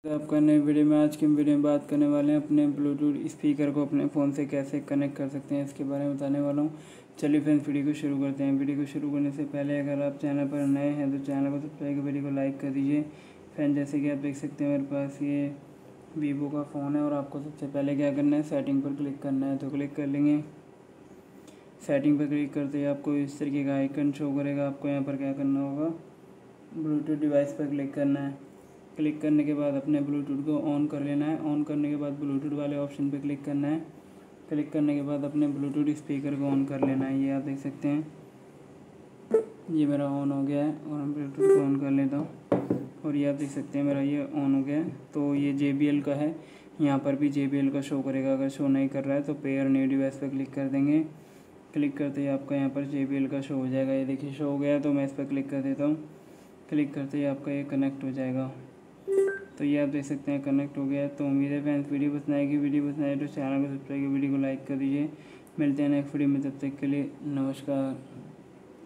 आपका नई वीडियो में आज की वीडियो में बात करने वाले हैं अपने ब्लूटूथ स्पीकर को अपने फ़ोन से कैसे कनेक्ट कर सकते हैं, इसके बारे में बताने वाला हूँ। चलिए फ्रेंड्स, वीडियो को शुरू करते हैं। वीडियो को शुरू करने से पहले अगर आप चैनल पर नए हैं तो चैनल को सब्सक्राइब कर वीडियो को लाइक कर दीजिए। फ्रेंड, जैसे कि आप देख सकते हैं मेरे पास ये वीवो का फ़ोन है और आपको सबसे पहले क्या करना है, सेटिंग पर क्लिक करना है। तो क्लिक कर लेंगे। सेटिंग पर क्लिक करते ही आपको इस तरीके का आइकन शो करेगा। आपको यहाँ पर क्या करना होगा, ब्लूटूथ डिवाइस पर क्लिक करना है। क्लिक करने के बाद अपने ब्लूटूथ को ऑन कर लेना है। ऑन करने के बाद ब्लूटूथ वाले ऑप्शन पे क्लिक करना है। क्लिक करने के बाद अपने ब्लूटूथ स्पीकर को ऑन कर लेना है। ये आप देख सकते हैं, ये मेरा ऑन हो गया है और मैं ब्लूटूथ को ऑन कर लेता हूँ और ये आप देख सकते हैं मेरा ये ऑन हो गया है। तो ये JBL का है, यहाँ पर भी JBL का शो करेगा। अगर शो नहीं कर रहा है तो पेयर न्यू डिवाइस पर क्लिक कर देंगे। क्लिक करते ही आपका यहाँ पर JBL का शो हो जाएगा। ये देखिए शो हो गया है, तो मैं इस पर क्लिक कर देता हूँ। क्लिक करते ही आपका ये कनेक्ट हो जाएगा। तो ये आप देख सकते हैं कनेक्ट हो गया है। तो उम्मीद है फ्रेंड्स वीडियो पसंद आएगी। वीडियो पसंद आए तो चैनल को सब्सक्राइब कर वीडियो को लाइक कर दीजिए। मिलते हैं नेक्स्ट वीडियो में, तब तक के लिए नमस्कार।